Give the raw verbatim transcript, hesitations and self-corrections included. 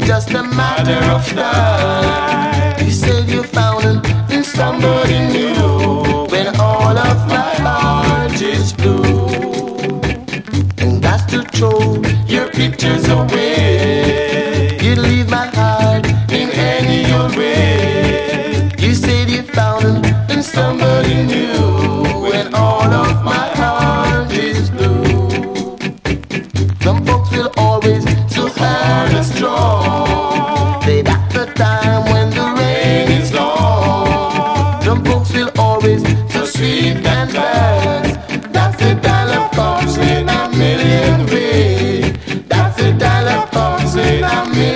just a matter of time. You said you found it in somebody new, when all of my heart is blue. And that's to throw your pictures away. You leave my heart in any old way. You said you found it in somebody new, when all of my heart is blue. Some folks will always so hard and strong. Say that's the time when the rain is gone. Some folks will always so sweet and fast. That's the dollar comes in a million ways. That's the dollar comes in a million